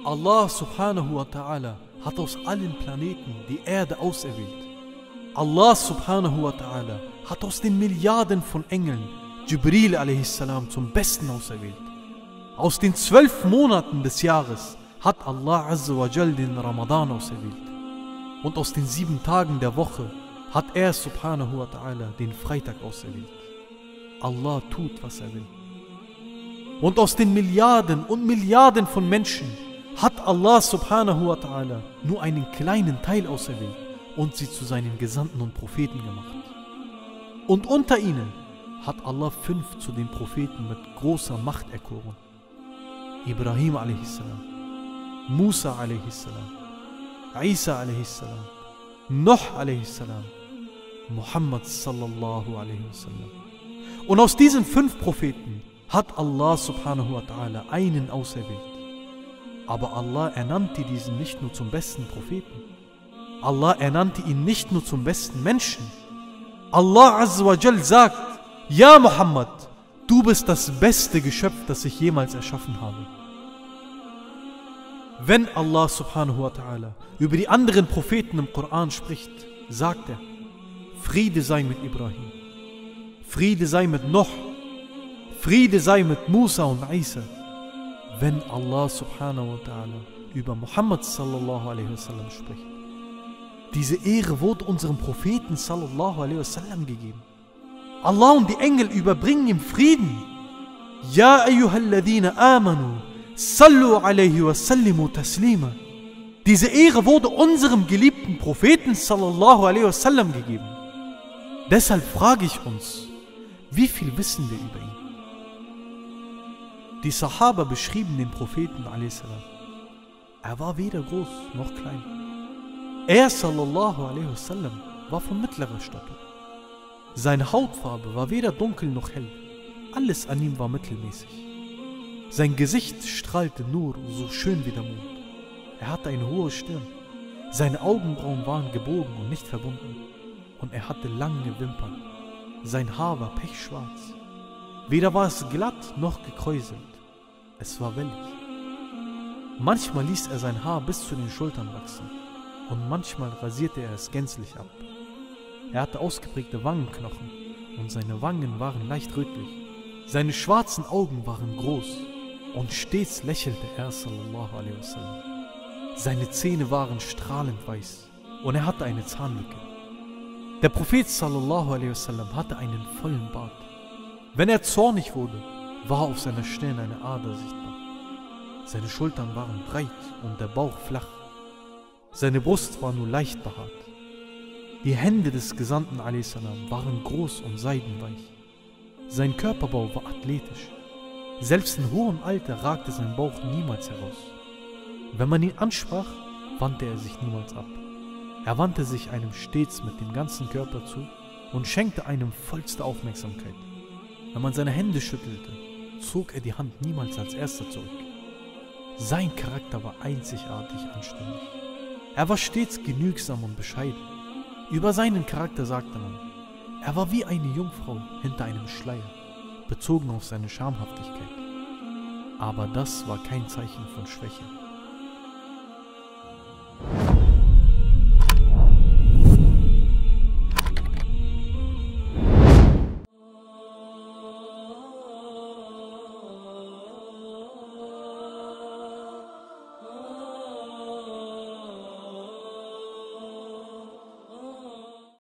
Allah subhanahu wa ta'ala hat aus allen Planeten die Erde auserwählt. Allah subhanahu wa ta'ala hat aus den Milliarden von Engeln Jibril a.s. zum Besten auserwählt. Aus den 12 Monaten des Jahres hat Allah azza wa jal den Ramadan auserwählt. Und aus den 7 Tagen der Woche hat er subhanahu wa ta'ala den Freitag auserwählt. Allah tut, was er will. Und aus den Milliarden und Milliarden von Menschen hat Allah subhanahu wa ta'ala nur einen kleinen Teil auserwählt und sie zu seinen Gesandten und Propheten gemacht. Und unter ihnen hat Allah 5 zu den Propheten mit großer Macht erkoren. Ibrahim a.s., Musa a.s., Isa a.s., Nuh a.s., Muhammad sallallahu alaihi wasallam. Und aus diesen 5 Propheten hat Allah subhanahu wa ta'ala einen auserwählt. Aber Allah ernannte diesen nicht nur zum besten Propheten. Allah ernannte ihn nicht nur zum besten Menschen. Allah azza wa jal sagt: Ja Muhammad, du bist das beste Geschöpf, das ich jemals erschaffen habe. Wenn Allah subhanahu wa ta'ala über die anderen Propheten im Koran spricht, sagt er: Friede sei mit Ibrahim, Friede sei mit Nuh, Friede sei mit Musa und Isa. Wenn Allah subhanahu wa ta'ala über Muhammad sallallahu alaihi wasallam spricht, diese Ehre wurde unserem Propheten sallallahu alaihi wasallam gegeben. Allah und die Engel überbringen ihm Frieden. Ja ayyuhalladhina amanu, sallu alaihi wa sallimu taslima. Diese Ehre wurde unserem geliebten Propheten sallallahu alaihi wasallam gegeben. Deshalb frage ich uns, wie viel wissen wir über ihn? Die Sahaba beschrieben den Propheten a.s. Er war weder groß noch klein. Er sallallahu alaihi wasallam war von mittlerer Statur. Seine Hautfarbe war weder dunkel noch hell. Alles an ihm war mittelmäßig. Sein Gesicht strahlte nur so schön wie der Mond. Er hatte eine hohe Stirn. Seine Augenbrauen waren gebogen und nicht verbunden. Und er hatte lange Wimpern. Sein Haar war pechschwarz. Weder war es glatt noch gekräuselt. Es war wellig. Manchmal ließ er sein Haar bis zu den Schultern wachsen und manchmal rasierte er es gänzlich ab. Er hatte ausgeprägte Wangenknochen und seine Wangen waren leicht rötlich. Seine schwarzen Augen waren groß und stets lächelte er sallallahu alaihi wasallam. Seine Zähne waren strahlend weiß und er hatte eine Zahnlücke. Der Prophet sallallahu alaihi wasallam hatte einen vollen Bart. Wenn er zornig wurde, war auf seiner Stirn eine Ader sichtbar. Seine Schultern waren breit und der Bauch flach. Seine Brust war nur leicht behaart. Die Hände des Gesandten a.s. waren groß und seidenweich. Sein Körperbau war athletisch. Selbst in hohem Alter ragte sein Bauch niemals heraus. Wenn man ihn ansprach, wandte er sich niemals ab. Er wandte sich einem stets mit dem ganzen Körper zu und schenkte einem vollste Aufmerksamkeit. Wenn man seine Hände schüttelte, zog er die Hand niemals als erster zurück. Sein Charakter war einzigartig anständig. Er war stets genügsam und bescheiden. Über seinen Charakter sagte man, er war wie eine Jungfrau hinter einem Schleier, bezogen auf seine Schamhaftigkeit. Aber das war kein Zeichen von Schwäche.